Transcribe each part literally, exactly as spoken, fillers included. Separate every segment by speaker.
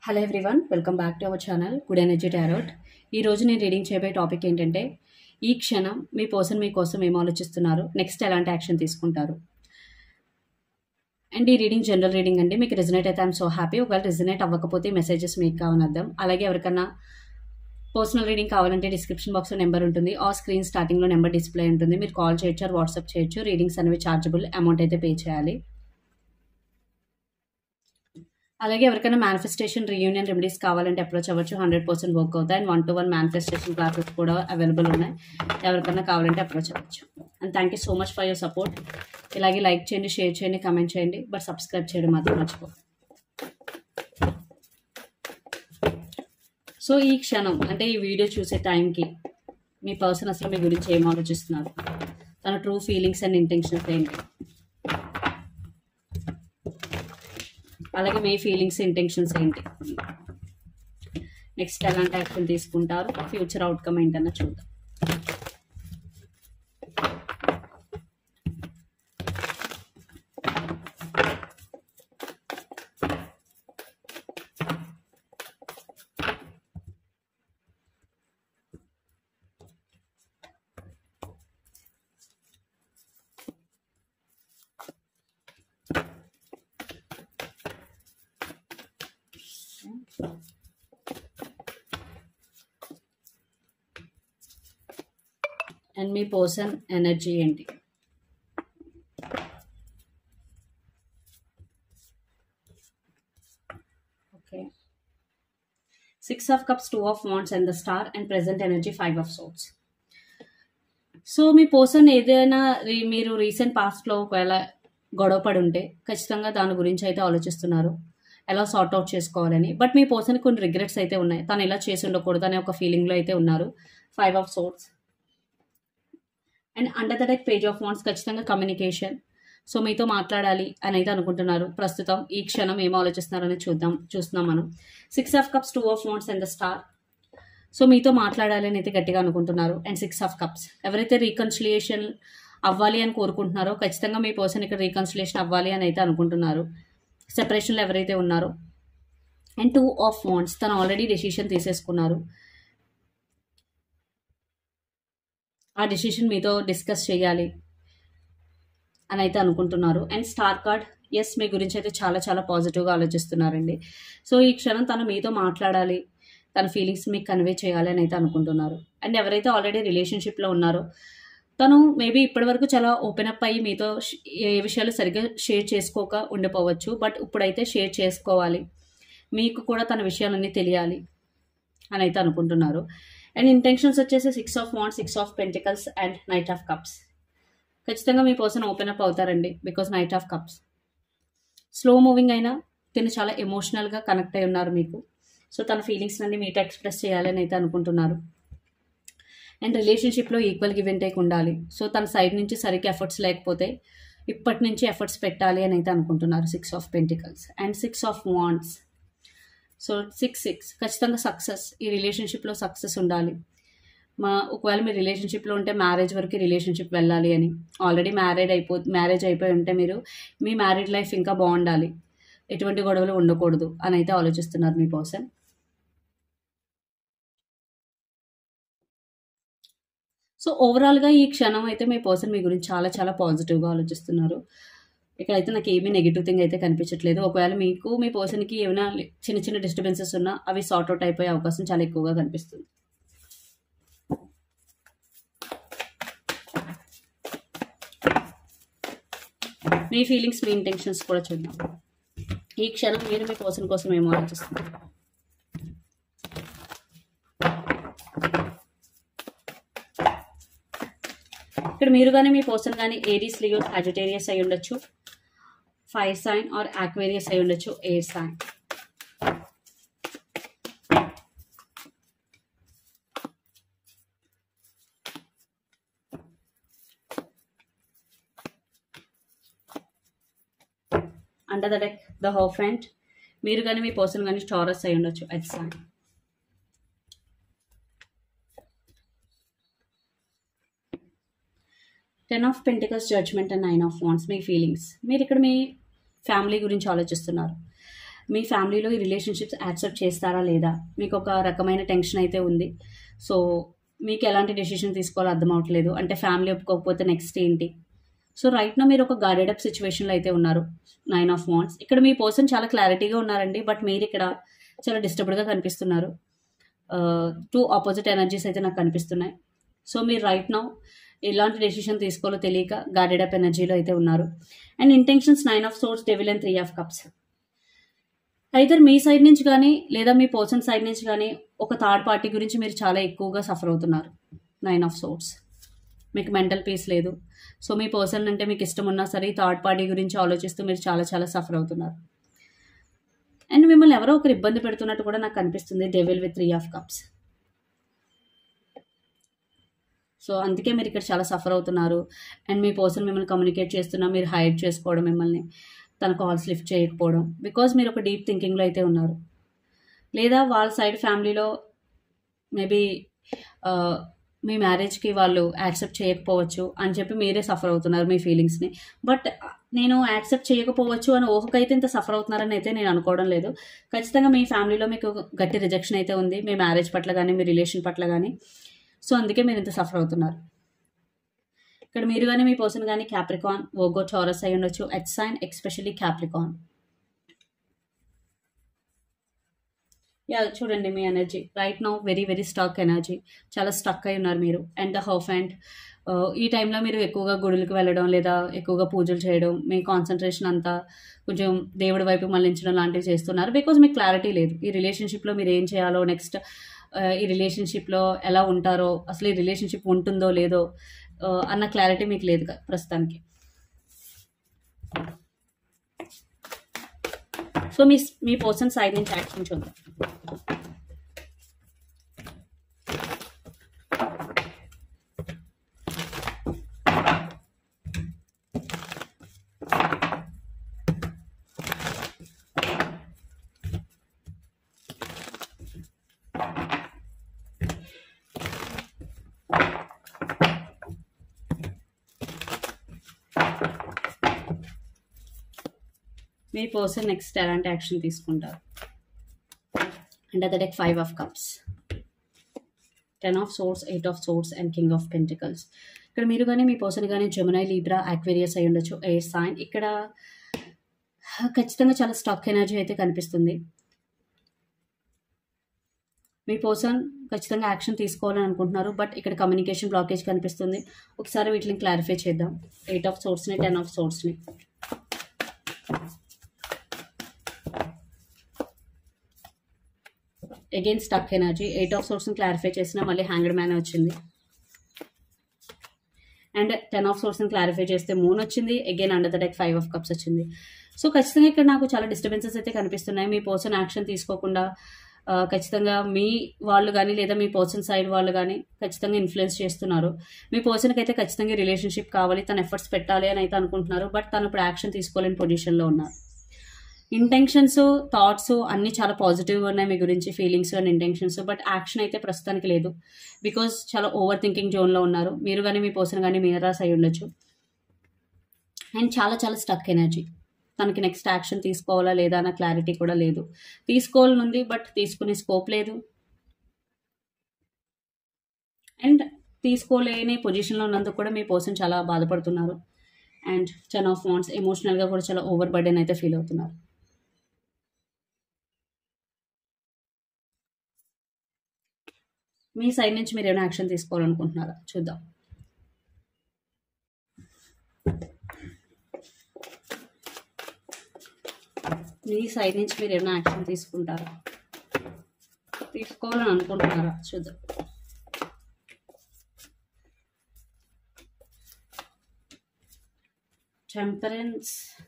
Speaker 1: Hello everyone, welcome back to our channel good energy tarot. ఈరోజు నేను reading చేయబోయే topic ఏంటంటే, ఈ క్షణం మీ పర్సన్ మీకోసం ఏం ఆలోచిస్తున్నారు, నెక్స్ట్ ఎలాంటి యాక్షన్ తీసుకుంటారు. అండ్ ఈ రీడింగ్ జనరల్ రీడింగ్ అండి. మీకు రిజనేట్ అయితే ఐఎమ్ సో హ్యాపీ. ఒకవేళ రిజనేట్ అవ్వకపోతే మెసేజెస్ మీకు కావాలని అర్థం. అలాగే ఎవరికన్నా పర్సనల్ రీడింగ్ కావాలంటే డిస్క్రిప్షన్ బాక్స్లో నెంబర్ ఉంటుంది, ఆ స్క్రీన్ స్టార్టింగ్లో నెంబర్ డిస్ప్లే ఉంటుంది. మీరు కాల్ చేయొచ్చు, ఆర్ వాట్సాప్ చేయొచ్చు. రీడింగ్స్ అనేవి చార్జబుల్, అమౌంట్ అయితే పే చేయాలి. అలాగే ఎవరికైనా మేనిఫెస్టేషన్ రీయూనియన్ రెమెడీస్ కావాలంటే అప్రోచ్ అవ్వచ్చు, హండ్రెడ్ పర్సెంట్ వర్క్ అవుతాయి. And one to one manifestation classes కూడా అవైలబుల్ ఉన్నాయి. ఎవరికైనా కావాలంటే అప్రోచ్ అవ్వచ్చు. And thank you so much for your support. ఇలాగే లైక్ చేయండి, షేర్ చేయండి, కమెంట్ చేయండి, బట్ సబ్స్క్రైబ్ చేయడం మాత్రం మర్చిపోండి. సో ఈ క్షణం అంటే ఈ వీడియో చూసే టైంకి మీ పర్సన్ అసలు మీ గురించి ఏం ఆలోచిస్తున్నారు, తన ట్రూ ఫీలింగ్స్ అండ్ ఇంటెన్షన్స్ ఏంటి, అలాగే మీ ఫీలింగ్స్ ఇంటెన్షన్స్ ఏంటి, నెక్స్ట్ ఎలాంటి యాక్షన్ తీసుకుంటారు, ఫ్యూచర్ అవుట్కమ్ ఏంటన్నా చూద్దాం. అండ్ మీ పర్సన్ ఎనర్జీ ఏంటి. Okay, six of cups, two of wands and the star, and present energy five of swords. So మీ పర్సన్ ఏదైనా మీరు రీసెంట్ పాస్ట్లో ఒకవేళ గొడవపడి ఉంటే ఖచ్చితంగా దాని గురించి అయితే ఆలోచిస్తున్నారు, ఎలా సార్ట్ అవుట్ చేసుకోవాలని. బట్ మీ పర్సన్ కొన్ని రిగ్రెట్స్ అయితే ఉన్నాయి, తను ఇలా చేసి ఉండకూడదు అనే ఒక ఫీలింగ్లో అయితే ఉన్నారు. Five of swords and under the deck page of wands. ఖచ్చితంగా కమ్యూనికేషన్, సో మీతో మాట్లాడాలి అని అయితే అనుకుంటున్నారు. ప్రస్తుతం ఈ క్షణం ఏం ఆలోచిస్తున్నారని చూద్దాం చూస్తున్నాం మనం. Six of cups, two of wands and the star. So మీతో మాట్లాడాలి అని అయితే గట్టిగా అనుకుంటున్నారు. And six of cups. ఎవరైతే రీకన్సిలియేషన్ అవ్వాలి అని కోరుకుంటున్నారో ఖచ్చితంగా మీ పర్సన్ ఇక్కడ రీకన్సిలియేషన్ అవ్వాలి అని అయితే అనుకుంటున్నారు, సెపరేషన్లో ఎవరైతే ఉన్నారో. And two of wands. తను ఆల్రెడీ డెసిషన్ తీసేసుకున్నారు, ఆ డెసిషన్ మీతో డిస్కస్ చేయాలి అని అయితే అనుకుంటున్నారు. And star card. ఎస్, మీ గురించి అయితే చాలా చాలా పాజిటివ్గా ఆలోచిస్తున్నారండి. సో ఈ క్షణం తను మీతో మాట్లాడాలి, తన ఫీలింగ్స్ మీకు కన్వే చేయాలి అని అయితే అనుకుంటున్నారు. అండ్ ఎవరైతే ఆల్రెడీ రిలేషన్షిప్లో ఉన్నారో తను మేబీ ఇప్పటివరకు చాలా ఓపెన్ అప్ అయ్యి మీతో ఏ విషయాలు సరిగ్గా షేర్ చేసుకోక ఉండిపోవచ్చు, బట్ ఇప్పుడైతే షేర్ చేసుకోవాలి, మీకు కూడా తన విషయాలన్నీ తెలియాలి అని అయితే అనుకుంటున్నారు. అండ్ ఇంటెన్షన్స్ వచ్చేసి six of wands, six of pentacles and knight of cups. ఖచ్చితంగా మీ పర్సన్ ఓపెన్ అప్ అవుతారండి, because knight of cups. Slow moving అయినా తిను చాలా ఎమోషనల్గా కనెక్ట్ అయి ఉన్నారు మీకు. సో తన ఫీలింగ్స్ అన్ని మీతో ఎక్స్ప్రెస్ చేయాలని అయితే అనుకుంటున్నారు. అండ్ రిలేషన్షిప్లో ఈక్వల్ గివ్ అండ్ టేక్ ఉండాలి. సో తన సైడ్ నుంచి సరిగ్గా ఎఫర్ట్స్ లేకపోతే ఇప్పటి నుంచి ఎఫర్ట్స్ పెట్టాలి అని అయితే అనుకుంటున్నారు. Six of pentacles and six of wands. So six six ఖచ్చితంగా సక్సెస్, ఈ రిలేషన్షిప్లో సక్సెస్ ఉండాలి. మా ఒకవేళ మీరు రిలేషన్షిప్లో ఉంటే మ్యారేజ్ వరకు రిలేషన్షిప్ వెళ్ళాలి అని. ఆల్రెడీ మ్యారేడ్ అయిపో మ్యారేజ్ అయిపోయి ఉంటే మీరు మీ మ్యారీడ్ లైఫ్ ఇంకా బాగుండాలి, ఎటువంటి గొడవలు ఉండకూడదు అని అయితే ఆలోచిస్తున్నారు మీ పర్సన్. సో ఓవరాల్గా ఈ క్షణం అయితే మీ పర్సన్ మీ గురించి చాలా చాలా పాజిటివ్గా ఆలోచిస్తున్నారు. ఇక్కడైతే నాకు ఏమీ నెగిటివ్ థింగ్ అయితే కనిపించట్లేదు. ఒకవేళ మీకు మీ పర్సన్కి ఏమైనా చిన్న చిన్న డిస్టర్బెన్సెస్ ఉన్నా అవి సార్ట్ అవుట్ అయిపోయే అవకాశం చాలా ఎక్కువగా కనిపిస్తుంది. మీ ఫీలింగ్స్, మీ ఇంటెన్షన్స్ కూడా చూద్దాం. ఈ క్షణం మీరు మీ పర్సన్ కోసం ఏమో ఆలోచిస్తున్నారు. ఇక్కడ మీరు కానీ మీ పర్సన్ కానీ ఏరీస్, లియో, సాజిటేరియస్ అయి ఉండొచ్చు, ఫైర్ సైన్ ఆర్ ఆక్వేరియస్ అయి ఉండొచ్చు, air sign. Under the deck the hierophant. మీరు కానీ మీ పర్సన్ కానీ టారస్ అయి ఉండొచ్చు, earth sign. Ten of pentacles, judgement and nine of wands. మీ ఫీలింగ్స్. మీరు ఇక్కడ మీ ఫ్యామిలీ గురించి ఆలోచిస్తున్నారు. మీ ఫ్యామిలీలో ఈ రిలేషన్షిప్స్ యాక్సెప్ట్ చేస్తారా లేదా, మీకు ఒక రకమైన టెన్షన్ అయితే ఉంది. సో మీకు ఎలాంటి డెసిషన్ తీసుకోవాలో అర్థం అవ్వట్లేదు. అంటే ఫ్యామిలీ ఒప్పుకోకపోతే నెక్స్ట్ ఏంటి. సో రైట్ నా మీరు ఒక గార్డెడ్ అప్ సిచ్యువేషన్లో అయితే ఉన్నారు. నైన్ ఆఫ్ వాండ్స్ ఇక్కడ మీ పర్సన్ చాలా క్లారిటీగా ఉన్నారండి, బట్ మీరు ఇక్కడ చాలా డిస్టర్బ్డ్గా కనిపిస్తున్నారు. టూ ఆపోజిట్ ఎనర్జీస్ అయితే నాకు కనిపిస్తున్నాయి. సో మీరు రైట్ నౌ ఎలాంటి డెసిషన్ తీసుకోవాలో తెలియక గార్డెడ్ అప్ ఎనర్జీలో అయితే ఉన్నారు. And intentions nine of swords, devil and three of cups. అయితే మీ సైడ్ నుంచి కానీ లేదా మీ పర్సన్ సైడ్ నుంచి కానీ ఒక థర్డ్ పార్టీ గురించి మీరు చాలా ఎక్కువగా సఫర్ అవుతున్నారు. నైన్ ఆఫ్ సోర్స్ మీకు మెంటల్ పీస్ లేదు. సో మీ పర్సన్ అంటే మీకు ఇష్టం ఉన్నా సరే థర్డ్ పార్టీ గురించి ఆలోచిస్తూ మీరు చాలా చాలా సఫర్ అవుతున్నారు. అండ్ మిమ్మల్ని ఎవరో ఒకరు ఇబ్బంది పెడుతున్నట్టు కూడా నాకు కనిపిస్తుంది. Devil with three of cups. So అందుకే మీరు ఇక్కడ చాలా సఫర్ అవుతున్నారు. అండ్ మీ పర్సన్ మిమ్మల్ని కమ్యూనికేట్ చేస్తున్నా, మీరు హైడ్ చేసుకోవడం, మిమ్మల్ని తన కాల్స్ లిఫ్ట్ చేయకపోవడం, బికాజ్ మీరు ఒక డీప్ థింకింగ్లో అయితే ఉన్నారు. లేదా వాళ్ళ సైడ్ ఫ్యామిలీలో మేబీ మీ మ్యారేజ్కి వాళ్ళు యాక్సెప్ట్ చేయకపోవచ్చు అని చెప్పి మీరే సఫర్ అవుతున్నారు మీ ఫీలింగ్స్ని. బట్ నేను యాక్సెప్ట్ చేయకపోవచ్చు అని ఊహకైతే ఇంత సఫర్ అవుతున్నారని అయితే నేను అనుకోవడం లేదు. ఖచ్చితంగా మీ ఫ్యామిలీలో మీకు గట్టి రిజెక్షన్ అయితే ఉంది, మీ మ్యారేజ్ పట్ల కానీ మీ రిలేషన్ పట్ల కానీ. సో అందుకే మీరు ఇంత సఫర్ అవుతున్నారు. ఇక్కడ మీరు కానీ మీ పర్సన్ కానీ క్యాప్రికాన్, వర్గో, టారస్ అయి ఉండొచ్చు. Earth sign, especially Capricorn. Yeah చూడండి మీ energy right now very very stuck energy. చాలా స్టక్ అయి ఉన్నారు మీరు. అండ్ ద హౌఫ్ అండ్ ఈ టైంలో మీరు ఎక్కువగా గుడులకు వెళ్ళడం లేదా ఎక్కువగా పూజలు చేయడం, మీ కాన్సన్ట్రేషన్ అంతా కొంచెం దేవుడి వైపు మళ్ళించడం లాంటివి చేస్తున్నారు. బికాజ్ మీకు క్లారిటీ లేదు ఈ రిలేషన్షిప్లో మీరు ఏం చేయాలో, నెక్స్ట్ ఈ రిలేషన్షిప్లో ఎలా ఉంటారో, అసలు ఈ రిలేషన్షిప్ ఉంటుందో లేదో అన్న క్లారిటీ మీకు లేదు ప్రస్తుతానికి. సో మీ మీ పర్సన్ సైడ్ నుంచి యాక్షన్ చూద్దాం. మీ పర్సన్ నెక్స్ట్ ఎలాంటి యాక్షన్ తీసుకుంటారు. And at the deck five of cups, ten of swords, eight of swords and king of pentacles. ఇక్కడ మీరు కానీ మీ పర్సన్ కానీ జెమినీ, లిబ్రా, అక్వేరియస్ అయి ఉండొచ్చు. Air sign. ఇక్కడ ఖచ్చితంగా చాలా స్టక్ ఎనర్జీ అయితే కనిపిస్తుంది. మీ పర్సన్ ఖచ్చితంగా యాక్షన్ తీసుకోవాలని అనుకుంటున్నారు, బట్ ఇక్కడ కమ్యూనికేషన్ బ్లాకేజ్ కనిపిస్తుంది. ఒకసారి వీటిని క్లారిఫై చేద్దాం. ఎయిట్ ఆఫ్ సోర్స్ని, టెన్ ఆఫ్ సోర్స్ని. Again stuck energy. Eight of సోర్స్ని క్లారిఫై చేసినా మళ్ళీ హ్యాంగ్డ్ మ్యాన్ వచ్చింది. అండ్ టెన్ ఆఫ్ సోర్స్ని క్లారిఫై చేస్తే మూన్ వచ్చింది. Again under the deck five of cups వచ్చింది. సో ఖచ్చితంగా ఇక్కడ నాకు చాలా డిస్టర్బెన్సెస్ అయితే కనిపిస్తున్నాయి. మీ పర్సన్ యాక్షన్ తీసుకోకుండా ఖచ్చితంగా మీ వాళ్ళు కానీ లేదా మీ పర్సన్ సైడ్ వాళ్ళు కానీ ఖచ్చితంగా ఇన్ఫ్లుయెన్స్ చేస్తున్నారు. మీ పర్సన్కి అయితే ఖచ్చితంగా రిలేషన్షిప్ కావాలి, తన ఎఫర్ట్స్ పెట్టాలి అని అయితే అనుకుంటున్నారు, బట్ తను ఇప్పుడు యాక్షన్ తీసుకోలేని పొజిషన్లో ఉన్నారు. ఇంటెన్షన్స్, థాట్స్ అన్నీ చాలా పాజిటివ్గా ఉన్నాయి మీ గురించి, feelings and intentions, but action అయితే ప్రస్తుతానికి లేదు. బికాజ్ చాలా ఓవర్ థింకింగ్ జోన్లో ఉన్నారు. మీరు కానీ మీ పర్సన్ కానీ మీనరాస్ అయి ఉండొచ్చు. అండ్ చాలా చాలా స్టక్ ఎనర్జీ. తనకి నెక్స్ట్ యాక్షన్ తీసుకోవాలా లేదా అన్న క్లారిటీ కూడా లేదు. తీసుకోవాలని ఉంది, బట్ తీసుకునే స్కోప్ లేదు. అండ్ తీసుకోలేని పొజిషన్లో ఉన్నందుకు కూడా మీ పర్సన్ చాలా బాధపడుతున్నారు. అండ్ టెన్ ఆఫ్ వాండ్స్, ఎమోషనల్గా కూడా చాలా ఓవర్ బర్డెన్ అయితే ఫీల్ అవుతున్నారు. మీ సైడ్ నుంచి మీరు ఏమైనా యాక్షన్ తీసుకోవాలనుకుంటున్నారా చూద్దాం. మీ సైడ్ నుంచి మీరు ఏమైనా యాక్షన్ తీసుకుంటారా, తీసుకోవాలని అనుకుంటున్నారా చూద్దాం. Temperance,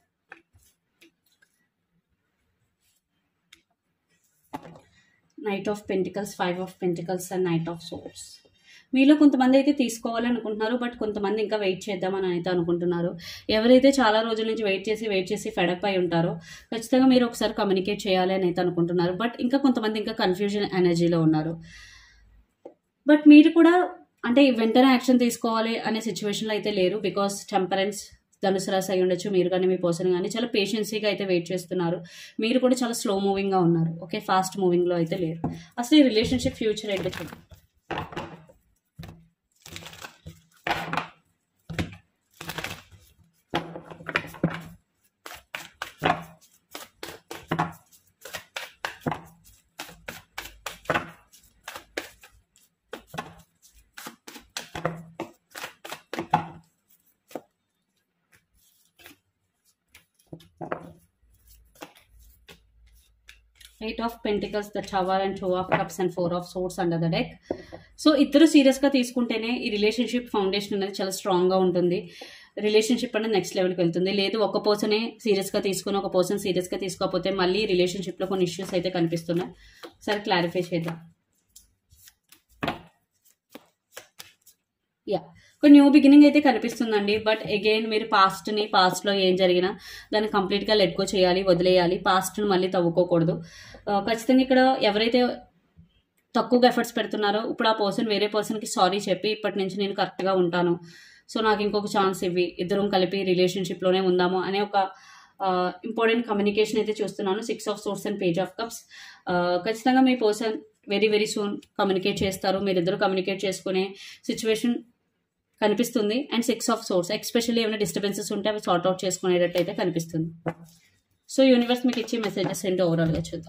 Speaker 1: knight of pentacles, five of pentacles and knight of swords. మీలో కొంతమంది అయితే తీసుకోవాలని అనుకుంటున్నారు, బట్ కొంతమంది ఇంకా వెయిట్ చేద్దామని అయితే అనుకుంటున్నారు. ఎవరైతే చాలా రోజుల నుంచి వెయిట్ చేసి వెయిట్ చేసి ఫెడప్ అయి ఉంటారో ఖచ్చితంగా మీరు ఒకసారి కమ్యూనికేట్ చేయాలి అని అయితే అనుకుంటున్నారు, బట్ ఇంకా కొంతమంది ఇంకా కన్ఫ్యూజన్ ఎనర్జీలో ఉన్నారు. బట్ మీరు కూడా అంటే వెంటనే యాక్షన్ తీసుకోవాలి అనే సిచ్యువేషన్లో అయితే లేరు. బికాస్ టెంపరెన్స్, ధనుసు రాశి అయి ఉండొచ్చు, మీరు కానీ మీ పర్సన్ కానీ చాలా పేషెన్సీగా అయితే వెయిట్ చేస్తున్నారు. మీరు కూడా చాలా స్లో మూవింగ్గా ఉన్నారు. ఓకే, ఫాస్ట్ మూవింగ్లో అయితే లేరు. అసలు ఈ రిలేషన్షిప్ ఫ్యూచర్ ఏంటో చూద్దాం. Eight of pentacles, the tower and two of cups and four of swords under the deck. So ఇద్దరు సీరియస్గా తీసుకుంటేనే ఈ రిలేషన్షిప్ ఫౌండేషన్ అనేది చాలా స్ట్రాంగ్గా ఉంటుంది. రిలేషన్షిప్ అనేది నెక్స్ట్ లెవెల్కి వెళ్తుంది. లేదు ఒక పర్సనే సీరియస్గా తీసుకుని ఒక పర్సన్ సీరియస్గా తీసుకోకపోతే మళ్ళీ రిలేషన్షిప్లో కొన్ని ఇష్యూస్ అయితే కనిపిస్తున్నాయి. సరే క్లారిఫై చేద్దాం. యా, ఒక న్యూ బిగినింగ్ అయితే కనిపిస్తుందండి. బట్ అగైన్ మీరు పాస్ట్ని, పాస్ట్లో ఏం జరిగినా దాన్ని కంప్లీట్గా లెట్ గో చేయాలి, వదిలేయాలి. పాస్ట్ని మళ్ళీ తవ్వుకోకూడదు. ఖచ్చితంగా ఇక్కడ ఎవరైతే తక్కువగా ఎఫర్ట్స్ పెడుతున్నారో ఇప్పుడు ఆ పర్సన్ వేరే పర్సన్కి సారీ చెప్పి ఇప్పటి నుంచి నేను కరెక్ట్గా ఉంటాను, సో నాకు ఇంకొక ఛాన్స్ ఇవ్వి, ఇద్దరం కలిపి రిలేషన్షిప్లోనే ఉందాము అనే ఒక ఇంపార్టెంట్ కమ్యూనికేషన్ అయితే చూస్తున్నాను. Six of swords and page of cups. ఖచ్చితంగా మీ person very very soon communicate చేస్తారు. మీరిద్దరు కమ్యూనికేట్ చేసుకునే సిచ్యువేషన్ కనిపిస్తుంది. And six of swords, especially ఏమైనా డిస్టర్బెన్సెస్ ఉంటే అవి సార్ట్ అవుట్ చేసుకునేటట్టు అయితే కనిపిస్తుంది. సో యూనివర్స్ మీకు ఇచ్చే మెసేజెస్ ఏంటో ఓవరాల్గా చూద్దాం.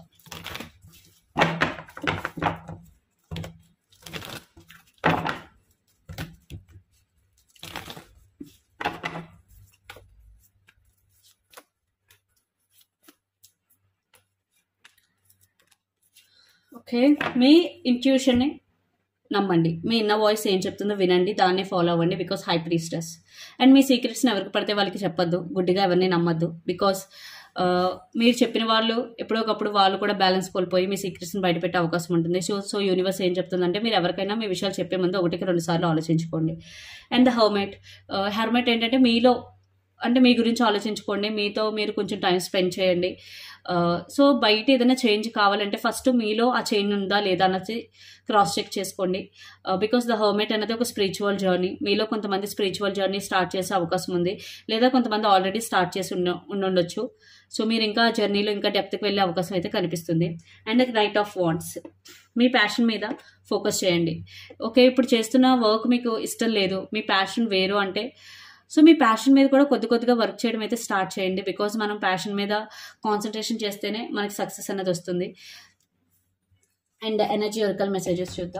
Speaker 1: ఓకే, మీ ఇంట్యూషన్ని నమ్మండి. మీ ఇన్న వాయిస్ ఏం చెప్తుందో వినండి, దాన్ని ఫాలో అవ్వండి. Because high priestess. అండ్ మీ సీక్రెట్స్ని ఎవరికి పడితే వాళ్ళకి చెప్పొద్దు, గుడ్డిగా ఎవరిని నమ్మద్దు. బికాస్ మీరు చెప్పిన వాళ్ళు ఎప్పుడోకప్పుడు వాళ్ళు కూడా బ్యాలెన్స్ కోల్పోయి మీ సీక్రెట్స్ని బయటపెట్టే అవకాశం ఉంటుంది. సో సో యూనివర్స్ ఏం చెప్తుందంటే మీరు ఎవరికైనా మీ విషయాలు చెప్పే ముందు ఒకటికి రెండు సార్లు ఆలోచించుకోండి. And the hermit. హర్మెట్ ఏంటంటే మీలో అంటే మీ గురించి ఆలోచించుకోండి, మీతో మీరు కొంచెం టైం స్పెండ్ చేయండి. సో బయట ఏదైనా చేంజ్ కావాలంటే ఫస్ట్ మీలో ఆ చేంజ్ ఉందా లేదా అన్నది క్రాస్ చెక్ చేసుకోండి. బికాస్ ద హర్మెట్ అనేది ఒక స్పిరిచువల్ జర్నీ. మీలో కొంతమంది స్పిరిచువల్ జర్నీ స్టార్ట్ చేసే అవకాశం ఉంది, లేదా కొంతమంది ఆల్రెడీ స్టార్ట్ చేసి ఉండ ఉండుండొచ్చు. సో మీరు ఇంకా జర్నీలో ఇంకా డెప్త్కి వెళ్ళే అవకాశం అయితే కనిపిస్తుంది. అండ్ నైట్ ఆఫ్ వాండ్స్, మీ ప్యాషన్ మీద ఫోకస్ చేయండి. ఓకే, ఇప్పుడు చేస్తున్న వర్క్ మీకు ఇష్టం లేదు, మీ ప్యాషన్ వేరు అంటే సో మీ ప్యాషన్ మీద కూడా కొద్ది కొద్దిగా వర్క్ చేయడం అయితే స్టార్ట్ చేయండి. బికాజ్ మనం ప్యాషన్ మీద కాన్సన్ట్రేషన్ చేస్తేనే మనకి సక్సెస్ అనేది వస్తుంది. అండ్ ఎనర్జీ ఒరికల్ మెసేజెస్ చూద్దాం.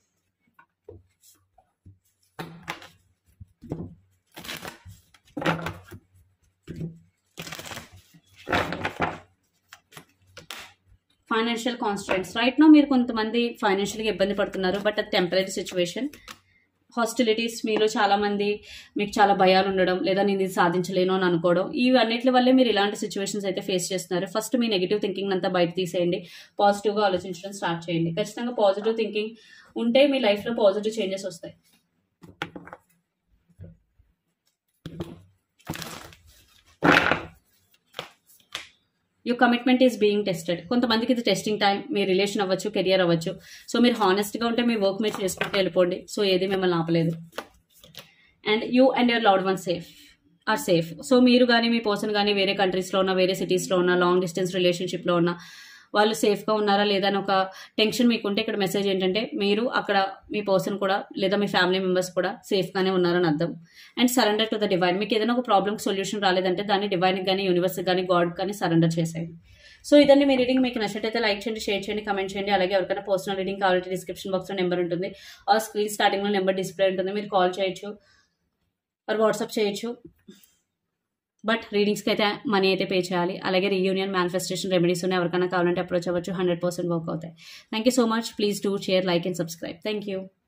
Speaker 1: Financial constraints. రైట్ నో మీరు కొంతమంది ఫైనాన్షియల్గా ఇబ్బంది పడుతున్నారు, బట్ అది టెంపరీ సిచ్యువేషన్. హాస్టిలిటీస్, మీలో చాలామంది మీకు చాలా భయాలు ఉండడం, లేదా నేను ఇది సాధించలేను అని అనుకోవడం, ఇవన్నిటి వల్లే మీరు ఇలాంటి సిచ్యువేషన్స్ అయితే ఫేస్ చేస్తున్నారు. ఫస్ట్ మీ నెగిటివ్ థింకింగ్ అంతా బయట తీసేయండి, పాజిటివ్గా ఆలోచించడం స్టార్ట్ చేయండి. ఖచ్చితంగా పాజిటివ్ థింకింగ్ ఉంటే మీ లైఫ్లో పాజిటివ్ చేంజెస్ వస్తాయి. Your commitment is being tested. కొంతమందికి ఇది టెస్టింగ్ టైం, మీ రిలేషన్ అవ్వచ్చు, కెరియర్ అవ్వచ్చు. సో మీరు హానెస్ట్గా ఉంటే మీ వర్క్ మీరు చేసుకుంటూ వెళ్ళిపోండి. సో ఏది మిమ్మల్ని ఆపలేదు. And you and your loved one safe are safe. So మీరు కానీ మీ పర్సన్ కానీ వేరే కంట్రీస్లో ఉన్న, వేరే సిటీస్లో ఉన్న, లాంగ్ డిస్టెన్స్ రిలేషన్షిప్లో ఉన్న వాళ్ళు సేఫ్గా ఉన్నారా లేదా అని ఒక టెన్షన్ మీకుంటే ఇక్కడ మెసేజ్ ఏంటంటే మీరు అక్కడ మీ పర్సన్ కూడా లేదా మీ ఫ్యామిలీ మెంబర్స్ కూడా సేఫ్గానే ఉన్నారని అర్థం. And surrender to the divine. మీకు ఏదైనా ఒక ప్రాబ్లమ్కి సొల్యూషన్ రాలేదంటే దాన్ని డివైన్కి కానీ, యూనివర్స్కి కానీ, గాడ్ కానీ సరెండర్ చేసేయండి. సో ఇదండి మీ రీడింగ్. మీకు నచ్చినట్టయితే లైక్ చేయండి, షేర్ చేయండి, కమెంట్ చేయండి. అలాగే ఎవరికైనా పర్సనల్ రీడింగ్ కావాలంటే డిస్క్రిప్షన్ బాక్స్లో నెంబర్ ఉంటుంది, ఆ స్క్రీన్ స్టార్టింగ్లో నెంబర్ డిస్ప్లే ఉంటుంది. మీరు కాల్ చేయొచ్చు ఆర్ వాట్సాప్ చేయొచ్చు. బట్ రీడింగ్స్కి అయితే మనీ అయితే పే చేయాలి. అలాగే రీయూనియన్, మేనిఫెస్టేషన్ రెమెడీస్ ఉన్నాయి, ఎవరికైనా కావాలంటే అప్రోచ్ అవ్వచ్చు. హండ్రెడ్ పర్సెంట్ వర్క్ అవుతాయి. Thank you so much. Please do share, like and subscribe. Thank you.